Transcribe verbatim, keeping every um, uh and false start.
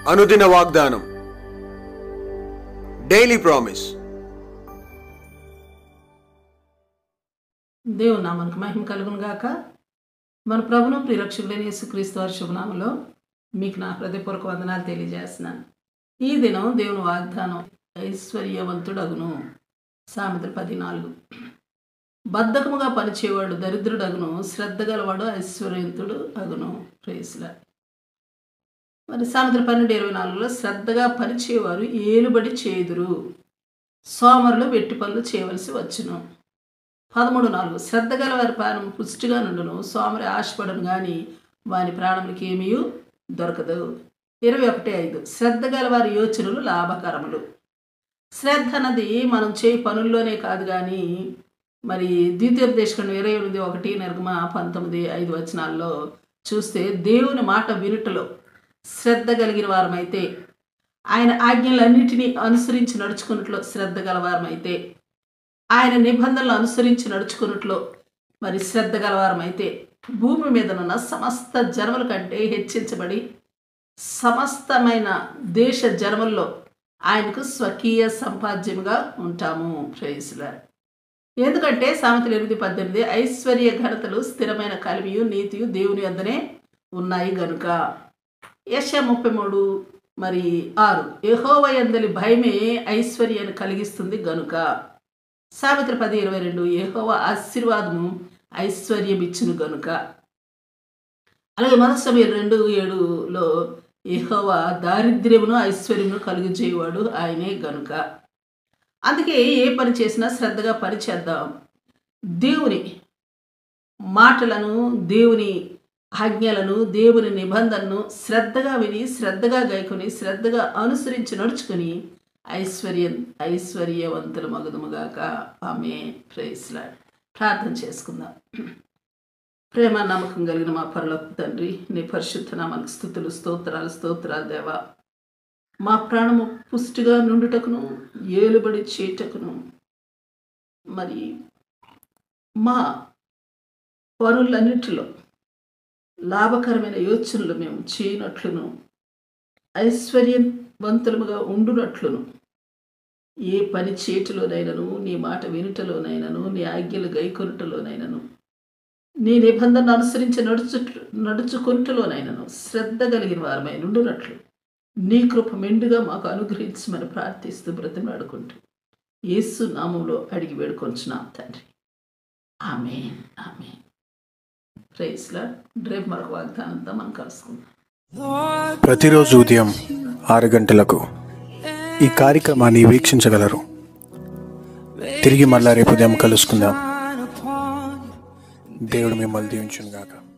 అనుదిన వాగ్దానం, daily promise. దేవుని నామానికి మహిమ కలుగును గాక. మన ప్రభును ప్రియరక్షకుడైన యేసుక్రీస్తు వారి శుభనామములో మీకు నా హృదయపూర్వక వందనాలు తెలియజేస్తున్నాను. ఈ దినం దేవుని వాగ్దానం, ఐశ్వర్యవంతుడగును. సామెతలు పద్నాలుగు. బద్ధకముగా పనిచేవాడు దరిద్రుడగును, శ్రద్ధ గలవాడు ఐశ్వర్యవంతుడు అగును. ప్రేసులా మరి సామెతలు పన్నెండు ఇరవై నాలుగులో శ్రద్ధగా పనిచేవారు ఏలుబడి చేదురు, సోమరులు వెట్టి పనులు చేయవలసి వచ్చును. పదమూడు నాలుగు శ్రద్ధ గల వారి ప్రాణం పుష్టిగా నుండును, సోమరి ఆశపడను కానీ వాని ప్రాణములకి ఏమీ దొరకదు. ఇరవై ఒకటి ఐదు శ్రద్ధ గల వారి యోచనలు లాభకరములు. శ్రద్ధ అన్నది మనం చేయి పనుల్లోనే కాదు కానీ మరి ద్వితీయోపదేశకాండం ఇరవై ఎనిమిది ఒకటి నిర్గమ పంతొమ్మిది ఐదు వచనాల్లో చూస్తే దేవుని మాట వినుటలో శ్రద్ధ కలిగిన వారమైతే, ఆయన ఆజ్ఞలన్నిటినీ అనుసరించి నడుచుకున్నట్లో శ్రద్ధ గలవారమైతే, ఆయన నిబంధనలు అనుసరించి నడుచుకున్నట్లో మరి శ్రద్ధ గలవారమైతే, భూమి మీద ఉన్న సమస్త జనముల కంటే హెచ్చించబడి సమస్తమైన దేశ జనముల్లో ఆయనకు స్వకీయ సంపాద్యముగా ఉంటాము. ప్రైజ్లా. ఎందుకంటే సామెతలు ఎనిమిది పద్దెనిమిది ఐశ్వర్య ఘనతలు స్థిరమైన కలిమియు నీతియు దేవుని వద్దనే ఉన్నాయి గనుక. యెషయా ముప్పై మూడు మరి ఆరు యెహోవా యందలి భయమే ఐశ్వర్యాన్ని కలిగిస్తుంది గనుక. సామెతలు పది ఇరవై రెండు యెహోవా ఆశీర్వాదము ఐశ్వర్యం ఇచ్చును గనుక. అలాగే మొదటి సమయం రెండు ఏడులో యెహోవా దారిద్ర్యమును ఐశ్వర్యమును కలుగజేయవాడు ఆయనే గనుక. అందుకే ఏ పని చేసినా శ్రద్ధగా పని చేద్దాం. దేవుని మాటలను, దేవుని ఆజ్ఞలను, దేవుని నిబంధనను శ్రద్ధగా విని, శ్రద్ధగా గైకొని, శ్రద్ధగా అనుసరించి నడుచుకుని ఐశ్వర్యం ఐశ్వర్యవంతుల మగుదుముగాక. ఆమేన్. Praise lord. ప్రార్థన చేసుకుందాం. ప్రేమ నమ్మకం కలిగిన మా పరలోకపు తండ్రి, నీ పరిశుద్ధ నామానికి స్తుతులు, స్తోత్రాలు స్తోత్రాలు దేవా. మా ప్రాణము పుష్టిగా నుండుటకును, ఏలుబడి చేయుటకును, మరి మా పనులన్నిటిలో లాభకరమైన యోచనలు మేము చేయనట్లును, ఐశ్వర్యవంతులముగా ఉండునట్లును, ఏ పని చేటులోనైనను, నీ మాట వినుటలోనైనను, నీ ఆజ్ఞలు గైకొనుటలోనైనను, నీ నిబంధనను అనుసరించి నడుచు నడుచుకుంటలోనైనను శ్రద్ధ కలిగిన వారమై నుండునట్లు నీ కృప మెండుగా మాకు అనుగ్రహించమని ప్రార్థిస్తూ బ్రతిమాడుకుంటూ యేసు నామంలో అడిగి వేడుకొంచున్నాం తండ్రి. ఆమేన్. ఆమేన్. Praise lord. రేపు మరొక వాగ్దానంతో మనం కలుసుకుందాం. ప్రతిరోజు ఉదయం ఆరు గంటలకు ఈ కార్యక్రమాన్ని వీక్షించగలరు. తిరిగి మళ్ళా రేపు ఉదయం కలుసుకుందాం. దేవుడు మిమ్మల్ని దీవించును గాక.